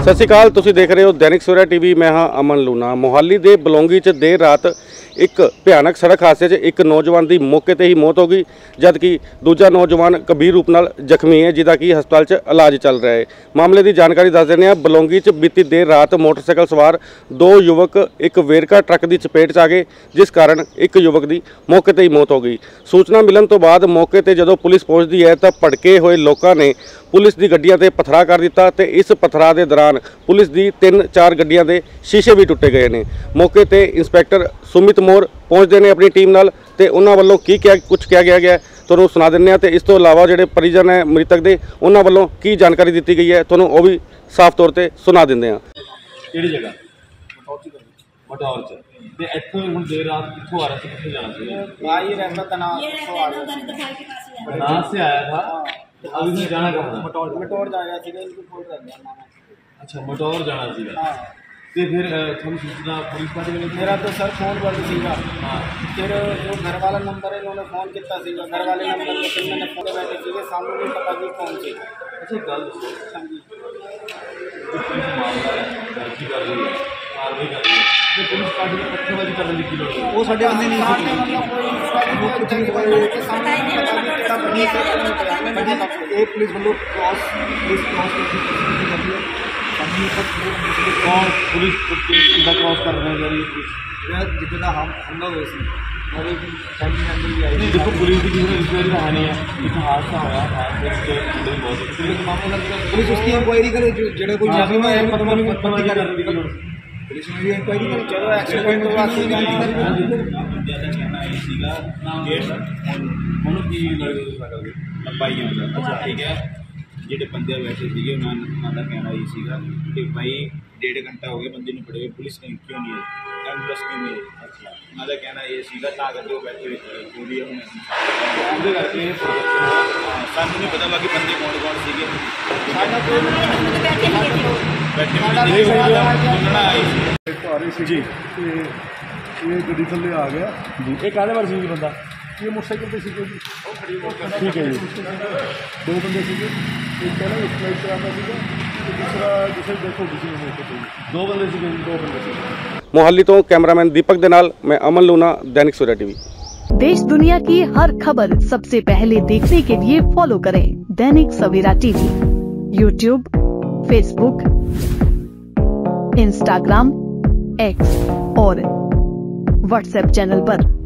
ਸਤਿ ਸ਼੍ਰੀ ਅਕਾਲ, ਤੁਸੀਂ ਦੇਖ ਰਹੇ ਹੋ ਦੈਨਿਕ ਸਵੇਰਾ ਟੀਵੀ। ਮੈਂ ਹਾਂ ਅਮਨ ਲੂਣਾ। ਮੋਹਾਲੀ ਦੇ ਬਲੌਂਗੀ 'ਚ ਦੇਰ ਰਾਤ ਇੱਕ ਭਿਆਨਕ ਸੜਕ ਹਾਦਸੇ 'ਚ ਇੱਕ ਨੌਜਵਾਨ ਦੀ ਮੌਕੇ ਤੇ ਹੀ ਮੌਤ ਹੋ ਗਈ, ਜਦਕਿ ਦੂਜਾ ਨੌਜਵਾਨ ਗੰਭੀਰ ਰੂਪ ਨਾਲ ਜ਼ਖਮੀ ਹੈ, ਜਿਹਦਾ ਕਿ ਹਸਪਤਾਲ 'ਚ ਇਲਾਜ ਚੱਲ ਰਿਹਾ ਹੈ। ਮਾਮਲੇ ਦੀ ਜਾਣਕਾਰੀ ਦੱਸ ਦਿੰਦੇ ਹਾਂ। ਬਲੌਂਗੀ 'ਚ ਬੀਤੀ ਦੇਰ ਰਾਤ ਮੋਟਰਸਾਈਕਲ ਸਵਾਰ ਦੋ ਯੁਵਕ ਇੱਕ ਵੇਰਕਾ ਟਰੱਕ ਦੀ ਚਪੇਟ 'ਚ ਆ ਗਏ, ਜਿਸ ਕਾਰਨ ਇੱਕ ਯੁਵਕ ਦੀ ਮੌਕੇ ਤੇ ਹੀ ਮੌਤ ਹੋ ਗਈ। ਸੂਚਨਾ ਮਿਲਣ ਤੋਂ ਬਾਅਦ ਮੌਕੇ ਤੇ ਜਦੋਂ ਪੁਲਿਸ ਪਹੁੰਚਦੀ ਹੈ ਤਾਂ ਭੜਕੇ ਹੋਏ ਲੋਕਾਂ ਨੇ ਪੁਲਿਸ ਦੀ ਗੱਡੀਆਂ ਤੇ ਪਥਰਾ ਕਰ ਦਿੱਤਾ ਤੇ ਇਸ ਪਥਰਾ ਦੇ ਦੌਰਾਨ ਪੁਲਿਸ ਦੀ 3-4 ਗੱਡੀਆਂ ਦੇ ਸ਼ੀਸ਼ੇ ਵੀ ਟੁੱਟੇ ਗਏ ਨੇ। ਮੌਕੇ ਤੇ ਇੰਸਪੈਕਟਰ ਸੁਮਿਤ ਮੋਰ ਪਹੁੰਚਦੇ ਨੇ ਆਪਣੀ ਟੀਮ ਨਾਲ ਤੇ ਉਹਨਾਂ ਵੱਲੋਂ ਕੀ ਕੁਝ ਕਿਹਾ ਗਿਆ ਤੁਹਾਨੂੰ ਸੁਣਾ ਦਿੰਦੇ ਹਾਂ। ਤੇ ਇਸ ਤੋਂ ਇਲਾਵਾ ਜਿਹੜੇ ਪਰਿਜਨ ਹੈ ਮ੍ਰਿਤਕ ਦੇ, ਉਹਨਾਂ ਵੱਲੋਂ ਕੀ ਜਾਣਕਾਰੀ ਦਿੱਤੀ ਗਈ ਹੈ ਤੁਹਾਨੂੰ ਉਹ ਵੀ ਸਾਫ਼ ਤੌਰ ਤੇ ਸੁਣਾ ਦਿੰਦੇ ਹਾਂ। ਕਿਹੜੀ ਜਗ੍ਹਾ? ਮਟੌਰ ਚ। ਤੇ ਇੱਥੋਂ ਹੁਣ ਦੇਰ ਰਾਤ ਕਿੱਥੋਂ ਆ ਰਿਹਾ ਸੀ, ਕਿੱਥੇ ਜਾਣਾ ਸੀ? भाई रहमत अनाज से आया था। अभी मैं जाना कहाँ था? मटोर जाएगा सीधे इनको फोन कर दिया। अच्छा, मटौर जाना सीधा। हाँ, ਤੇ ਫਿਰ ਤੁਹਾਨੂੰ सूचना पुलिस पार्टी ने मेरा तो सर फोन बंद सीगा। हाँ, फिर जो घर वाला नंबर है इन्होंने फोन किया सीगा, घर वाले नंबर पे फिर मैंने फोन बैठे सीधे सामने नहीं पता कि कौन सी। अच्छा, गल हाँ जी, पुलिस मामला है, दर्ज कर रही है, कार्रवाई कर रही है। तो पुलिस पार्टी ने पत्थरबाजी करने की लोड़ है। वो साढ़े बंदे नहीं सामने मतलब कोई सामने एक पुलिस वालों क्रॉस कौन पुलिस कितना क्रॉस कर रहे हैं? जितना हमला हुए सी नहीं, देखो पुलिस की किसी ने रिश्तेदारी कहानी है, एक हादसा होया पुलिस उसकी इंक्वायरी करे जो कोई कर रही है। पुलिस ने भी इंक्वायरी करे। चलो एक्सीडेंट हुआ सीगा ਉਹਨੂੰ ਕੀ ਲੱਗਦਾ ਤੁਸੀਂ ਕਰਦੇ? लंबाई अच्छा ठीक है। ਜਿਹੜੇ ਬੰਦੇ ਬੈਠੇ ਸੀਗੇ ਉਹਨਾਂ ਦਾ ਕਹਿਣਾ ਇਹ ਸੀਗਾ ਕਿ ਭਾਈ 1.5 ਘੰਟਾ ਹੋ ਗਿਆ ਬੰਦੇ ਨੂੰ ਫੜੇ ਹੋਏ, ਪੁਲਿਸ ਨੇ ਕਿਉਂ ਨਹੀਂ ਆਈ, ਐਂਬੂਲੈਂਸ ਕਿਉਂ ਨਹੀਂ ਆਈ? ਅੱਛਾ, ਉਹਨਾਂ ਦਾ ਕਹਿਣਾ ਇਹ ਸੀਗਾ ਤਾਂ ਕਰਕੇ ਉਹ ਬੈਠੇ ਹੋਏ ਪੂਰੀ ਉਹਦੇ ਕਰਕੇ ਸਾਨੂੰ ਨਹੀਂ ਪਤਾ ਬਾਕੀ ਬੰਦੇ ਕੌਣ ਸੀਗੇ। ਸਾਡਾ ਕੋਈ ਬੈਠੇ ਬੋਲਣਾ ਆਈ ਸੀ जी ये गड्डी थले आ गया ਜੀ। ਇਹ ਕਾਹਦੇ ਵਾਰ ਸੀ ਬੰਦਾ? ये मोटरसाइकिल पे सीखे जी। ਠੀਕ ਹੈ ਜੀ। दो बंदे सीखे, एक पहला एक्सप्लाइट कराना सीगा, दूसरा जिसे देखो किसी ने मौके पे ਦੋ ਬੰਦੇ ਸੀਗੇ ਜੀ। दो बंदे सीखे। मोहाली तो कैमरामैन दीपक दे नाल मैं अमन लूना, दैनिक सवेरा टीवी। देश दुनिया की हर खबर सबसे पहले देखने के लिए फॉलो करें Dainik Savera TV, YouTube, Facebook, Instagram, X और व्हाट्सएप चैनल पर।